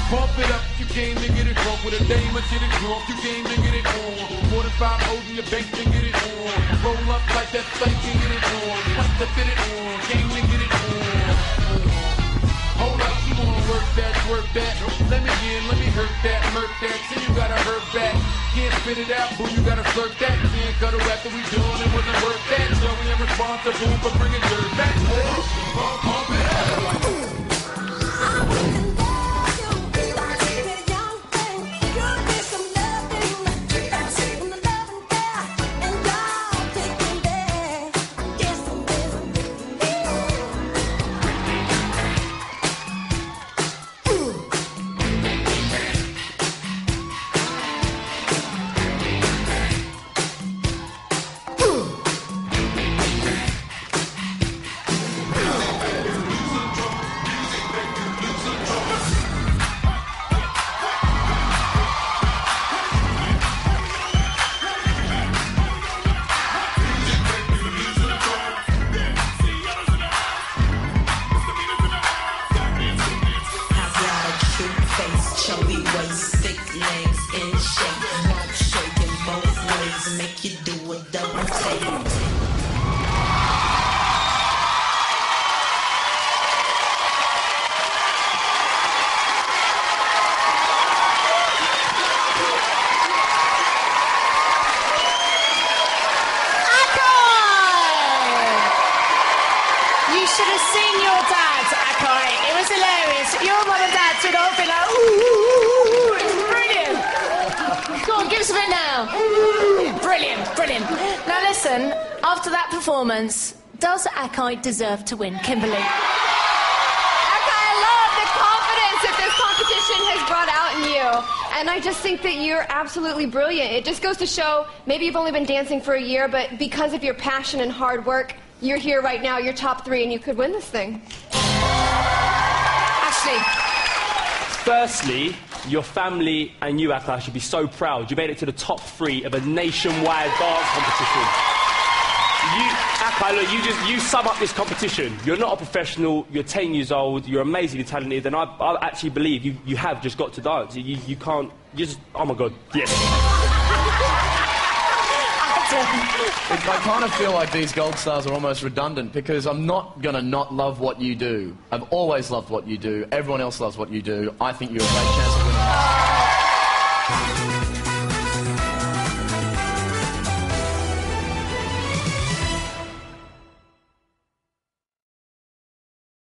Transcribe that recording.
Pump it up, you came to get it drunk with a dame and get it drunk, you came to get it on. More than 5 O's in your bank to get it on. Roll up like that thing and get it on. Like to fit it on, came to get it on. Hold up, you wanna work that, work that. Let me in, let me hurt that, murk that. See you gotta hurt back. Can't spit it out, boo, you gotta slurp that. Can't cuddle after we done, it wasn't worth that. So we ain't responsible for bringing dirt back. Pump it up. Chubby waist, thick legs in shape, mouth shaking both ways, make you do a double take. You should have seen your dad, Akai. It was hilarious. Your mum and dad would all be like, ooh, it's brilliant. Go on, give us a bit now. Brilliant, brilliant. Now listen, after that performance, does Akai deserve to win, Kimberly? Akai, I love the confidence that this competition has brought out in you. And I just think that you're absolutely brilliant. It just goes to show, maybe you've only been dancing for a year, but because of your passion and hard work, you're here right now, you're top 3, and you could win this thing. Ashley. Firstly, your family and you, Akai, should be so proud. You made it to the top 3 of a nationwide dance competition. Akai, look, you sum up this competition. You're not a professional, you're 10 years old, you're amazingly talented, and I actually believe you have just got to dance. You can't, oh my God, yes. I kind of feel like these gold stars are almost redundant because I'm not going to not love what you do. I've always loved what you do. Everyone else loves what you do. I think you're a great chance of winning.